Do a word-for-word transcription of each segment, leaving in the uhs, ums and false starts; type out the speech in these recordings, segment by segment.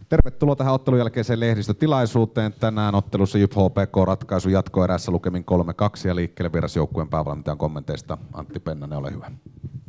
Tervetuloa tähän ottelun jälkeiseen lehdistötilaisuuteen. Tänään ottelussa J Y P H P K ratkaisu jatkoerässä lukemin kolme kaksi ja liikkeelle vierasjoukkueen päävalmentajan kommenteista. Antti Pennanen, ole hyvä.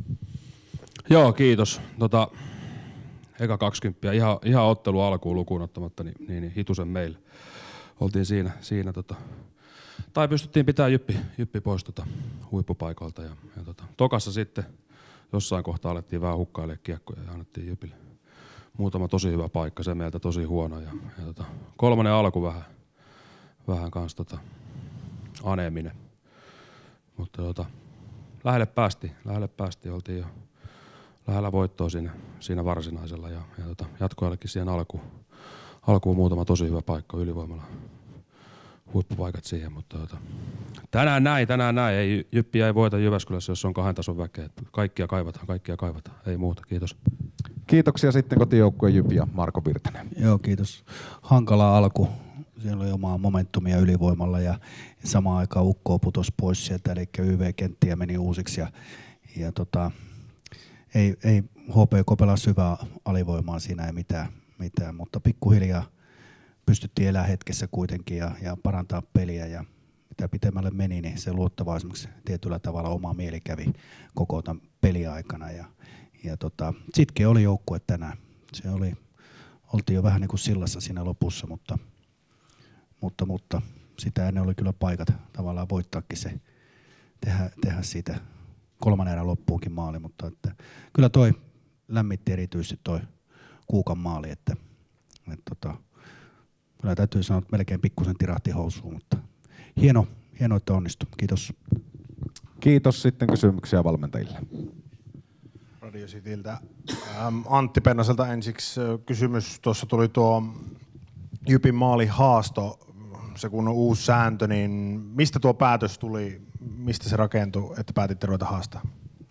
Joo, kiitos. Tota, eka kaksikymmentä, ihan, ihan ottelu alkuun lukuun ottamatta, niin, niin, niin hitusen meillä. Oltiin siinä, siinä tota, tai pystyttiin pitämään jyppi, jyppi pois tota, huippupaikalta. Ja, ja tota, tokassa sitten jossain kohtaa alettiin vähän hukkailemaan kiekkoja ja annettiin jypille muutama tosi hyvä paikka, se meiltä tosi huono. Ja, ja tota, kolmonen alku vähän, vähän kans tota, aneeminen. Mutta tota, lähelle päästiin, lähelle päästiin, oltiin jo lähellä voittoa siinä, siinä varsinaisella ja, ja tota, jatkoajallekin siihen alkuun, alkuun muutama tosi hyvä paikka ylivoimalla. Huippupaikat siihen, mutta tota, tänään näin, tänään näin. Ei, Jyppiä ei voita Jyväskylässä, jos on kahden tason väkeä. Kaikkia kaivataan, kaikkia kaivataan. Ei muuta, kiitos. Kiitoksia sitten kotijoukkueen Jypi ja Marko Virtanen. Joo, kiitos. Hankala alku. Siellä oli omaa momentumia ylivoimalla ja samaan aikaan Ukko putosi pois sieltä, eli Y V-kenttiä meni uusiksi. Ja, ja tota, ei, ei H P K pelasi hyvää alivoimaa, siinä ei mitään, mitään mutta pikkuhiljaa pystyttiin elämään hetkessä kuitenkin ja, ja parantaa peliä ja mitä pitemmälle meni, niin se luottavaisemmaksi tietyllä tavalla oma mieli kävi koko tämän peliaikana. Ja, ja tota, sitkeä oli joukkue tänään. Se oli, oltiin jo vähän niin kuin sillassa siinä lopussa, mutta, mutta, mutta sitä ennen oli kyllä paikat tavallaan voittaakin se, tehdä, tehdä siitä kolmannen erän loppuunkin maali, mutta että, kyllä toi lämmitti erityisesti toi Kuukan maali, että, että tota, kyllä täytyy sanoa, että melkein pikkusen tirahti housuun, mutta hieno, hieno, että onnistui. Kiitos. Kiitos. Sitten kysymyksiä valmentajille. Radio Cityltä. Ähm, Antti Pennaselta ensiksi kysymys. Tuossa tuli tuo Jypin maalihaasto, se kun on uusi sääntö, niin mistä tuo päätös tuli, mistä se rakentui, että päätitte ruveta haastaa?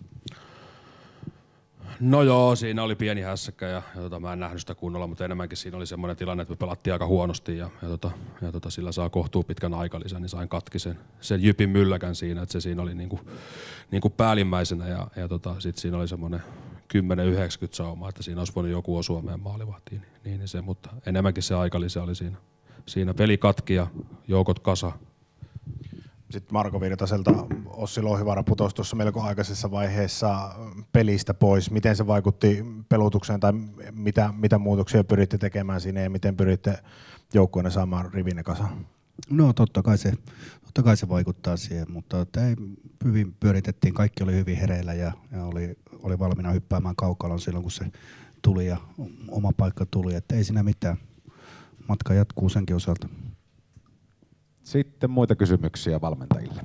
No joo, siinä oli pieni hässäkkä ja, ja tota, mä en nähnyt sitä kunnolla, mutta enemmänkin siinä oli semmoinen tilanne, että me pelattiin aika huonosti ja, ja, tota, ja tota, sillä saa kohtuu pitkän aikalisän, niin sain katki sen, sen Jypin mylläkän siinä, että se siinä oli niinku, niinku päällimmäisenä ja, ja tota, sitten siinä oli semmoinen kymmenen yhdeksänkymmentä sauma, että siinä olisi voinut joku osua meidän maalivahtiin, niin, niin se, mutta enemmänkin se aikalisä oli siinä. Siinä peli katki ja joukot kasa. Sitten Marko Virtaselta Ossi Louhivaara putosi tuossa melko aikaisessa vaiheessa pelistä pois. Miten se vaikutti pelutukseen tai mitä, mitä muutoksia pyritte tekemään siinä ja miten pyritte joukkueenne saamaan rivinne kasaan? No totta kai se, totta kai se vaikuttaa siihen, mutta ei, hyvin pyöritettiin, kaikki oli hyvin hereillä ja, ja oli, oli valmiina hyppäämään kaukalon silloin kun se tuli ja oma paikka tuli, että ei siinä mitään. Matka jatkuu senkin osalta. Sitten muita kysymyksiä valmentajille.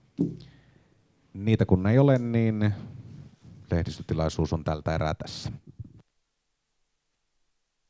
Niitä kun ei ole, niin lehdistötilaisuus on tältä erää tässä.